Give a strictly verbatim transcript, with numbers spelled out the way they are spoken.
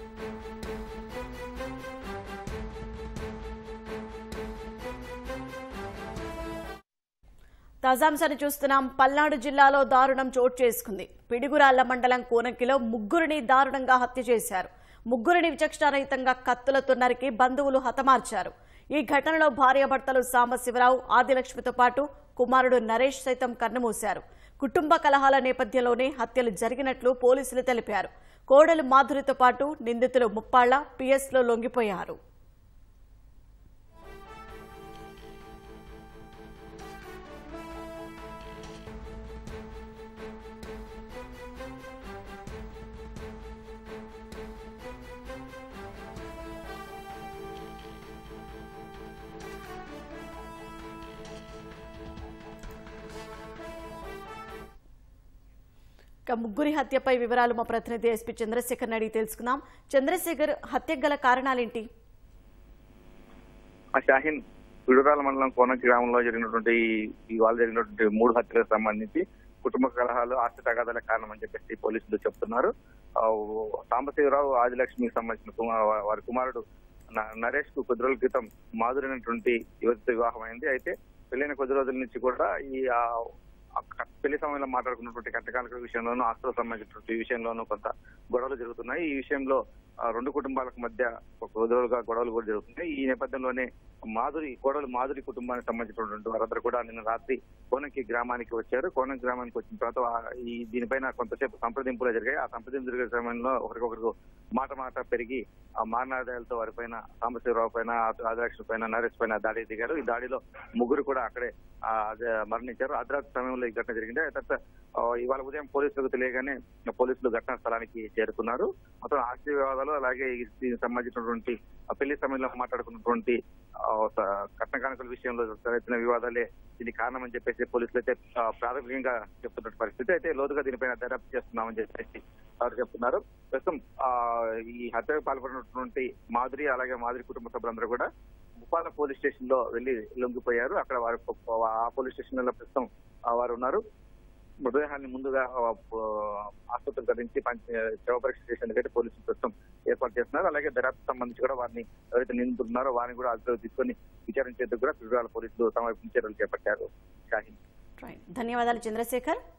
తాజాంశాన్ని చూస్తున్నాం. పల్నాడు జిల్లాలో దారుణం చోటు చేసుకుంది. పిడుగురాళ్ల మండలం కోనంకిలో ముగ్గురిని దారుణంగా హత్య చేశారు. ముగ్గురిని విచక్షణారహితంగా కత్తులతో నరికి బంధువులు హతమార్చారు. ఈ ఘటనలో భార్యాభర్తలు సాంబశివరావు, ఆదిలక్ష్మితో పాటు కుమారుడు నరేష్ సైతం కన్నుమూశారు. కుటుంబ కలహాల నేపథ్యంలోనే హత్యలు జరిగినట్లు పోలీసులు తెలిపారు. కోడలు మాధురితో పాటు నిందితులు ముప్పాళ్ల పిఎస్లో లొంగిపోయారు. ముగ్గురి హత్యపై వివరాలు మా ప్రతినిధి ఎస్పీ చంద్రశేఖర్ అడిగి తెలుసుకుందాం. చంద్రశేఖర్, హత్యకు గల కారణాలేంటి? షాహీన్, పిడుగురాళ్ల మండలం కోనంకి గ్రామంలో జరిగినటువంటి ఇవాళ జరిగినటువంటి మూడు హత్యలకు సంబంధించి కుటుంబ కలహాలు, ఆస్తి తగాదాల కారణం అని చెప్పేసి పోలీసులు చెప్తున్నారు. సాంబశివరావు, ఆదిలక్ష్మికి సంబంధించిన వారి కుమారుడు నరేష్ కు కొద్ది రోజుల క్రితం మాధురైనటువంటి యువతితో వివాహం అయింది. అయితే పెళ్లైన కొద్ది రోజుల నుంచి కూడా ఈ పెళ్లి సమయంలో మాట్లాడుకున్నటువంటి కట్టకాల విషయంలోనూ, ఆస్తులకు సంబంధించినటువంటి విషయంలోనూ కొంత గొడవలు జరుగుతున్నాయి. ఈ విషయంలో రెండు కుటుంబాలకు మధ్య ఒక రోజులుగా గొడవలు కూడా జరుగుతున్నాయి. ఈ నేపథ్యంలోనే మాధురి కోడలు మాధురి కుటుంబానికి సంబంధించినటువంటి వారందరూ కూడా నిన్న రాత్రి కోనంకి గ్రామానికి వచ్చారు. కోనంకి గ్రామానికి వచ్చిన తర్వాత ఈ దీనిపైన కొంతసేపు సంప్రదింపులు జరిగాయి. ఆ సంప్రదింపులు జరిగే సమయంలో ఒకరికొకరికి మాట మాట పెరిగి ఆ మారణాదాయాలతో వారిపైన, సాంబశివరావు పైన, ఆదిలక్ష్మి పైన, నరేష్ పైన దాడి దిగారు. ఈ దాడిలో ముగ్గురు కూడా అక్కడే మరణించారు. అర్ధరాత్రి సమయంలో ఈ ఘటన జరిగింది. తర్వాత ఇవాళ ఉదయం పోలీసులకు తెలియగానే పోలీసులు ఘటనా స్థలానికి చేరుకున్నారు. మొత్తం ఆస్తి వివాదాలు, అలాగే దీనికి సంబంధించినటువంటి పెళ్లి సమయంలో మాట్లాడుకున్నటువంటి కట్న కానుకల విషయంలో తలెత్తిన వివాదాలే దీనికి కారణమని చెప్పేసి పోలీసులు అయితే ప్రాథమికంగా చెప్తున్న పరిస్థితి. అయితే లోతుగా దీనిపైన దర్యాప్తు చేస్తున్నామని చెప్పేసి వారు చెప్తున్నారు. ప్రస్తుతం ఈ హత్యకు పాల్పడినటువంటి మాధురి, అలాగే మాధురి కుటుంబ సభ్యులందరూ కూడా ముప్పాల పోలీస్ స్టేషన్ లో వెళ్లి లొంగిపోయారు. అక్కడ వారు ఆ పోలీస్ స్టేషన్ లో ప్రస్తుతం వారు ఉన్నారు. మృతదేహాన్ని ముందుగా ఆసుపత్రికి తరలించి శవ పరీక్ష చేసేందుకైతే పోలీసులు ప్రస్తుతం ఏర్పాటు చేస్తున్నారు. అలాగే దర్యాప్తు సంబంధించి కూడా వారిని ఎవరైతే నిందితున్నారో వారిని కూడా అదుపులోకి తీసుకొని విచారించేందుకు కూడా పిడుగురాళ్ల పోలీసులు తమ వైపు చర్యలు చేపట్టారు. షాహీన్, ధన్యవాదాలు చంద్రశేఖర్.